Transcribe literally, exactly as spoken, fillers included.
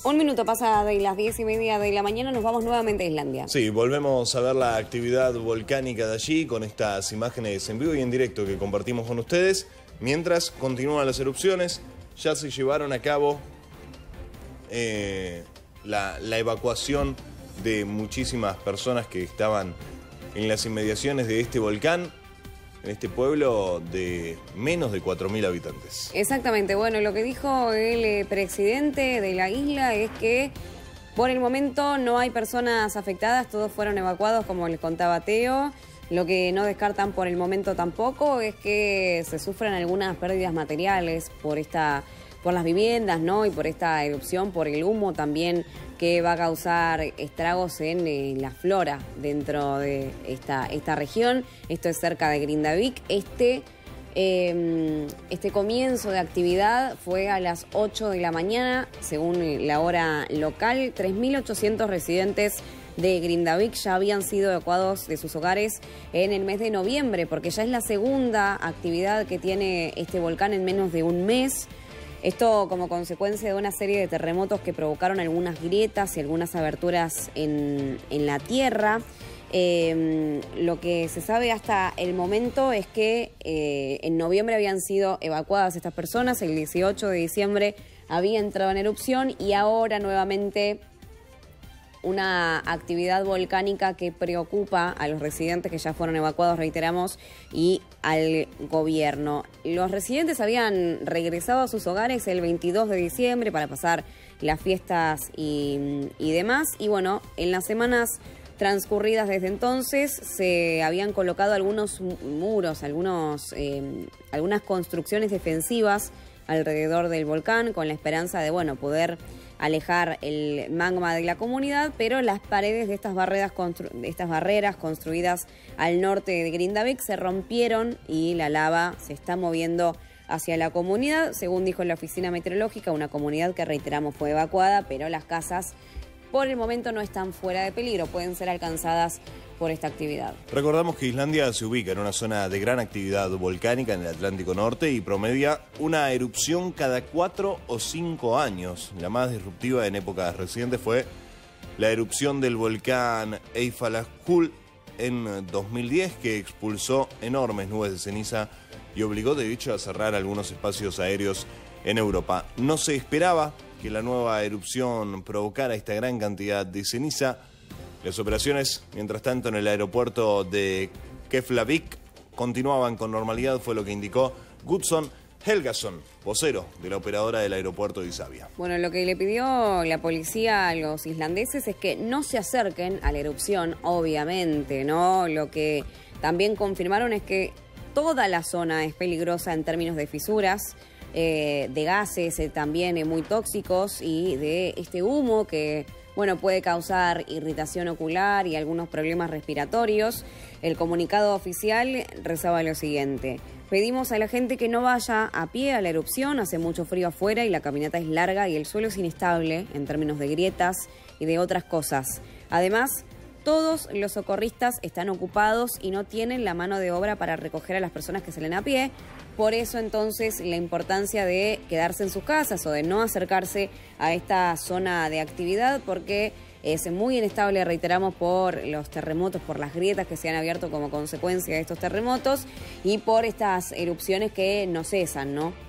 Un minuto pasa de las diez y media de la mañana, nos vamos nuevamente a Islandia. Sí, volvemos a ver la actividad volcánica de allí con estas imágenes en vivo y en directo que compartimos con ustedes. Mientras continúan las erupciones, ya se llevaron a cabo eh, la, la evacuación de muchísimas personas que estaban en las inmediaciones de este volcán, en este pueblo de menos de cuatro mil habitantes. Exactamente, bueno, lo que dijo el eh, presidente de la isla es que por el momento no hay personas afectadas, todos fueron evacuados, como les contaba Teo. Lo que no descartan por el momento tampoco es que se sufran algunas pérdidas materiales por esta, por las viviendas, ¿no? Y por esta erupción, por el humo también que va a causar estragos en eh, la flora dentro de esta, esta región. Esto es cerca de Grindavik. Este, eh, este comienzo de actividad fue a las ocho de la mañana, según la hora local. tres mil ochocientos residentes de Grindavik ya habían sido evacuados de sus hogares en el mes de noviembre, porque ya es la segunda actividad que tiene este volcán en menos de un mes. Esto como consecuencia de una serie de terremotos que provocaron algunas grietas y algunas aberturas en, en la tierra. Eh, lo que se sabe hasta el momento es que eh, en noviembre habían sido evacuadas estas personas, el dieciocho de diciembre había entrado en erupción y ahora nuevamente una actividad volcánica que preocupa a los residentes que ya fueron evacuados, reiteramos, y al gobierno. Los residentes habían regresado a sus hogares el veintidós de diciembre para pasar las fiestas y, y demás. Y bueno, en las semanas transcurridas desde entonces se habían colocado algunos muros, algunos, eh, algunas construcciones defensivas alrededor del volcán con la esperanza de, bueno, poder alejar el magma de la comunidad, pero las paredes de estas barreras, de estas barreras construidas al norte de Grindavik se rompieron y la lava se está moviendo hacia la comunidad, según dijo la oficina meteorológica, una comunidad que, reiteramos, fue evacuada, pero las casas por el momento no están fuera de peligro, pueden ser alcanzadas por esta actividad. Recordamos que Islandia se ubica en una zona de gran actividad volcánica en el Atlántico Norte y promedia una erupción cada cuatro o cinco años. La más disruptiva en épocas recientes fue la erupción del volcán Eyjafjallajökull en dos mil diez, que expulsó enormes nubes de ceniza y obligó de hecho a cerrar algunos espacios aéreos en Europa. No se esperaba que la nueva erupción provocara esta gran cantidad de ceniza. Las operaciones, mientras tanto, en el aeropuerto de Keflavik continuaban con normalidad, fue lo que indicó Gudson Helgason, vocero de la operadora del aeropuerto de Isavia. Bueno, lo que le pidió la policía a los islandeses es que no se acerquen a la erupción, obviamente, ¿no? Lo que también confirmaron es que toda la zona es peligrosa en términos de fisuras, eh, de gases eh, también eh, muy tóxicos y de este humo que, bueno, puede causar irritación ocular y algunos problemas respiratorios. El comunicado oficial rezaba lo siguiente: pedimos a la gente que no vaya a pie a la erupción, hace mucho frío afuera y la caminata es larga y el suelo es inestable en términos de grietas y de otras cosas. Además, todos los socorristas están ocupados y no tienen la mano de obra para recoger a las personas que salen a pie. Por eso, entonces, la importancia de quedarse en sus casas o de no acercarse a esta zona de actividad, porque es muy inestable, reiteramos, por los terremotos, por las grietas que se han abierto como consecuencia de estos terremotos y por estas erupciones que no cesan, ¿no?